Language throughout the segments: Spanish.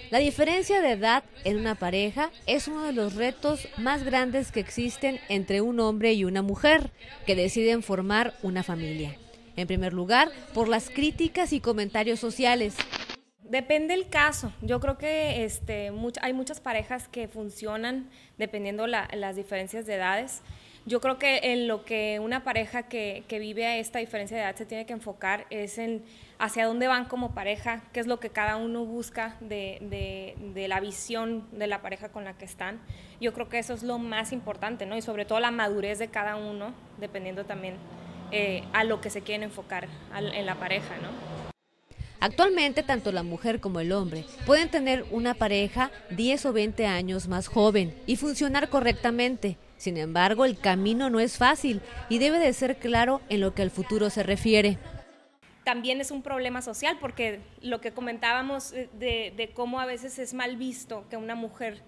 La diferencia de edad en una pareja es uno de los retos más grandes que existen entre un hombre y una mujer que deciden formar una familia. En primer lugar, por las críticas y comentarios sociales. Depende el caso. Yo creo que hay muchas parejas que funcionan dependiendo las diferencias de edades. Yo creo que en lo que una pareja que vive esta diferencia de edad se tiene que enfocar es en hacia dónde van como pareja, qué es lo que cada uno busca de la visión de la pareja con la que están. Yo creo que eso es lo más importante, ¿no? Y sobre todo la madurez de cada uno, dependiendo también a lo que se quieren enfocar en la pareja, ¿no? Actualmente, tanto la mujer como el hombre pueden tener una pareja 10 o 20 años más joven y funcionar correctamente. Sin embargo, el camino no es fácil y debe de ser claro en lo que al futuro se refiere. También es un problema social porque lo que comentábamos de cómo a veces es mal visto que una mujer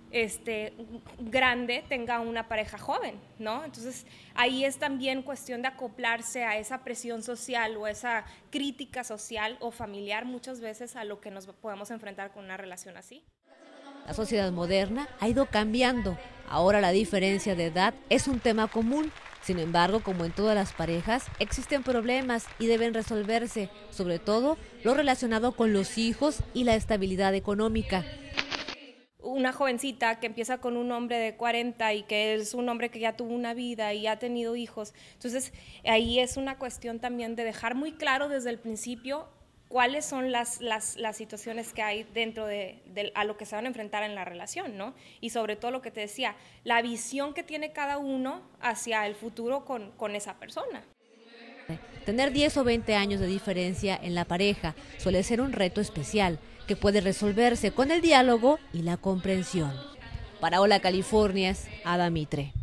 grande tenga una pareja joven, ¿no? Entonces ahí es también cuestión de acoplarse a esa presión social o esa crítica social o familiar muchas veces a lo que nos podemos enfrentar con una relación así. La sociedad moderna ha ido cambiando. Ahora la diferencia de edad es un tema común. Sin embargo, como en todas las parejas, existen problemas y deben resolverse, sobre todo lo relacionado con los hijos y la estabilidad económica. Una jovencita que empieza con un hombre de 40 y que es un hombre que ya tuvo una vida y ha tenido hijos. Entonces, ahí es una cuestión también de dejar muy claro desde el principio cuáles son las situaciones que hay dentro a lo que se van a enfrentar en la relación, ¿no? Y sobre todo lo que te decía, la visión que tiene cada uno hacia el futuro con esa persona. Tener 10 o 20 años de diferencia en la pareja suele ser un reto especial que puede resolverse con el diálogo y la comprensión. Para Hola California, Ada Mitre.